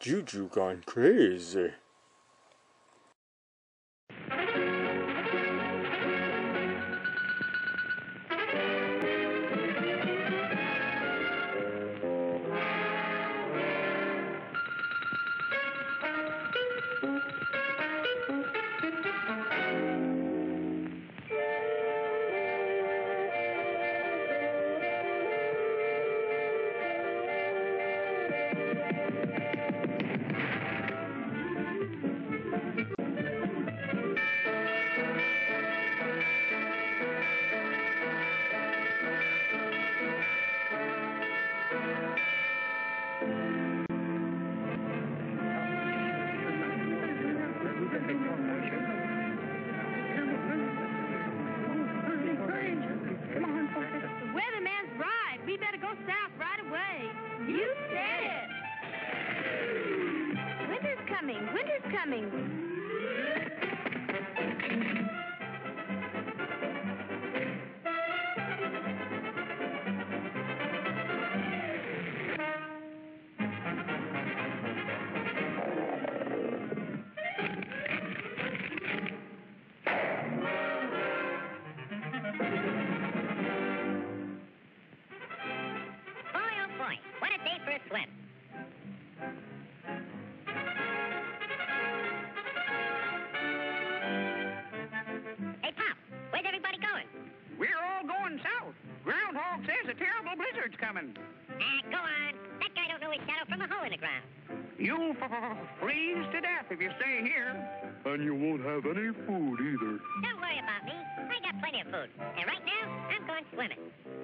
Juju gone crazy. Weatherman's right. We better go south right away. You said it. Winter's coming. Winter's coming. Boy, what a day for a swim. Hey, Pop, where's everybody going? We're all going south. Groundhog says a terrible blizzard's coming. Go on. That guy don't know his shadow from a hole in the ground. You'll freeze to death if you stay here. And you won't have any food either. Don't worry about me. I got plenty of food. And right now, I'm going swimming.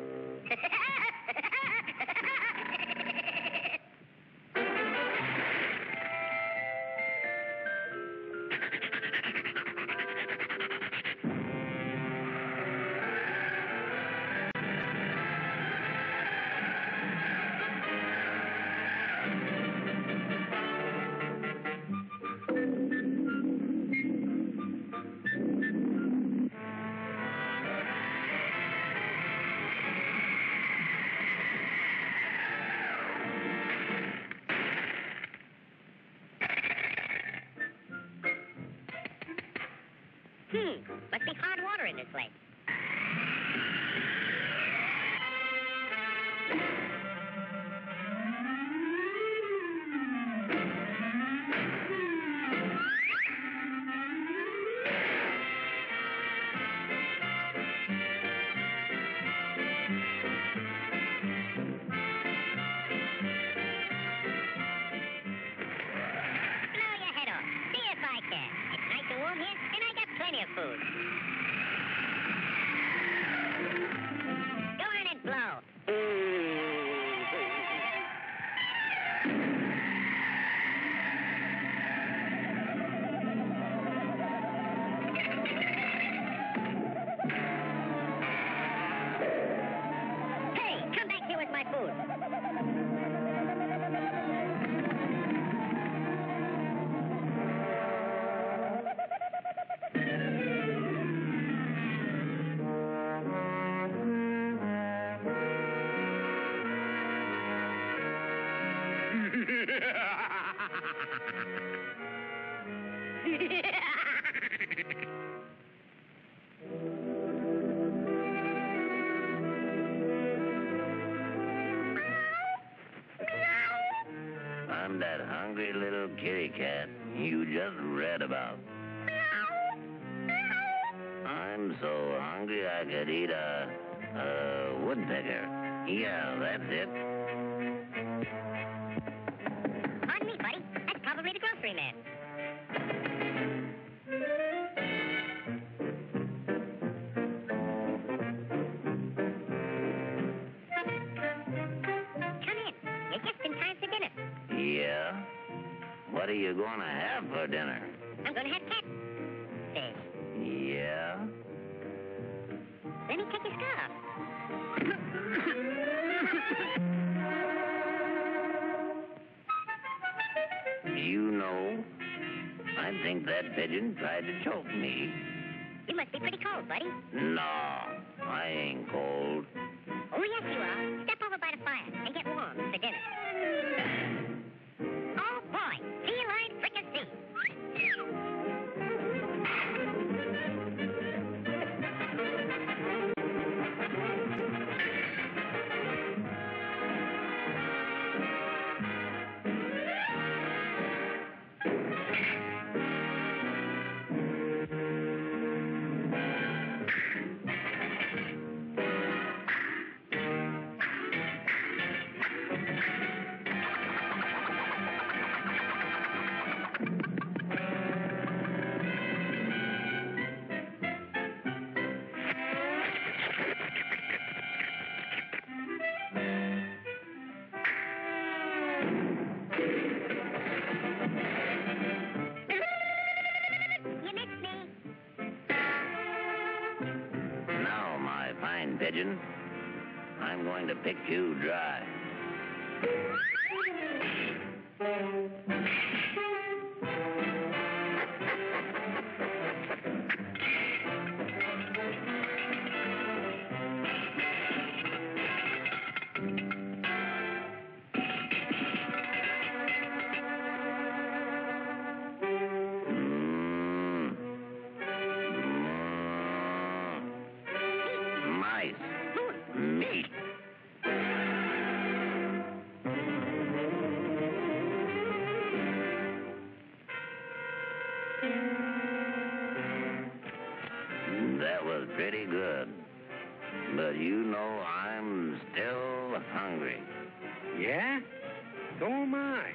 Must be hard water in this lake. Blow your head off. See if I can. It's nice and warm here, and I got plenty of food. Go on and blow. Hey, come back here with my food. I'm that hungry little kitty cat you just read about. I'm so hungry I could eat a woodpecker. Yeah, that's it. Pardon me, buddy. That's probably the grocery man. Come in. You're just in time for dinner. Yeah? What are you going to have for dinner? I'm going to have catfish. Yeah? Let me take your scarf. You know, I think that pigeon tried to choke me. You must be pretty cold, buddy. No, I ain't cold. Oh, yes, you are. Step over by the fire and get warm for dinner. Oh, boy. pigeon. I'm going to pick you dry. Mice. Meat. That was pretty good. But you know I'm still hungry. Yeah? So am I.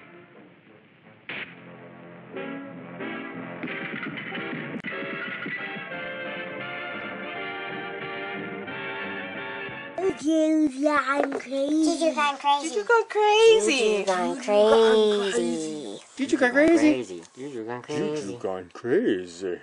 Juju gone crazy. Juju gone crazy. Juju gone crazy. Juju gone crazy. Juju gone crazy. Juju gone crazy.